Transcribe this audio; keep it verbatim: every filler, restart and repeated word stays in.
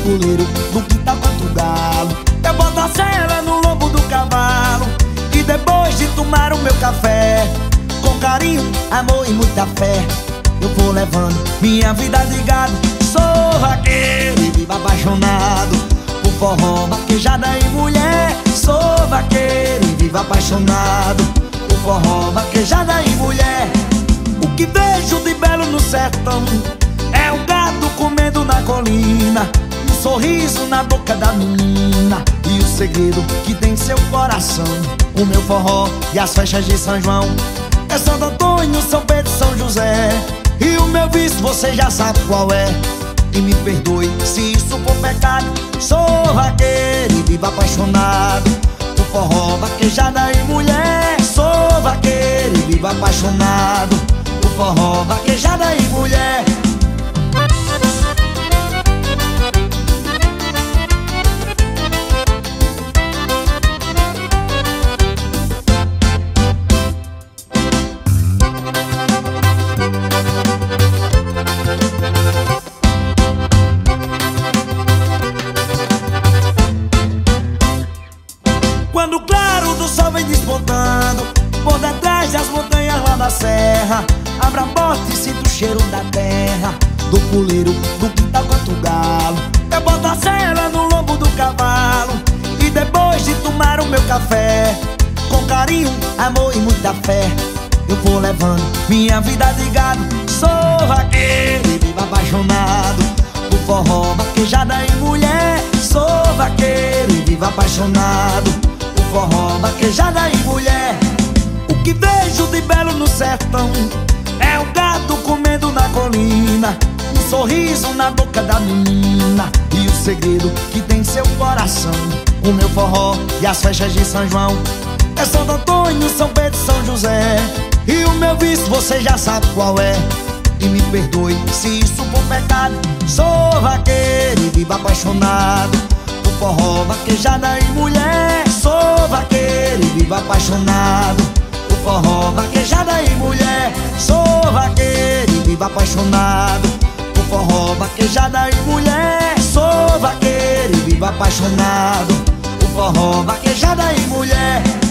puleiro, do quintal canto galo. Eu boto a sela no lombo do cavalo, e depois de tomar o meu café, com carinho, amor e muita fé, eu vou levando minha vida de gado. Sou vaqueiro e vivo apaixonado por forró, vaquejada e mulher. Sou vaqueiro e vivo apaixonado por forró, vaquejada e mulher. O que vejo de belo no sertão é o gado comendo na colina, um sorriso na boca da menina, e o segredo que tem seu coração. O meu forró e as festas de São João é Santo Antônio, São Pedro, São José. E o meu vício você já sabe qual é, e me perdoe se isso for pecado. Sou vaqueiro e vivo apaixonado por forró, vaquejada e mulher. Sou vaqueiro e vivo apaixonado por forró, vaquejada e mulher. Quando o claro do sol vem despontando por detrás das montanhas lá da serra, abra a porta e sinto o cheiro da terra, do puleiro, do quintal canto galo. Eu boto a sela no lombo do cavalo, e depois de tomar o meu café, com carinho, amor e muita fé, eu vou levando minha vida de gado. Sou vaqueiro e vivo apaixonado por forró, vaquejada e mulher. Sou vaqueiro e vivo apaixonado por forró, vaquejada e mulher. O que vejo de belo no sertão é o gado comendo na colina, um sorriso na boca da menina, e o segredo que tem seu coração. O meu forró e as festas de São João é Santo Antônio, São Pedro, São José. E o meu vício você já sabe qual é, e me perdoe se isso for pecado. Sou vaqueiro e vivo apaixonado por forró, vaquejada e mulher. Sou vaqueiro e vivo apaixonado por forró, vaquejada e mulher. Sou vaqueiro e vivo apaixonado por forró, vaquejada e mulher. Sou vaqueiro e vivo apaixonado por forró, vaquejada e mulher.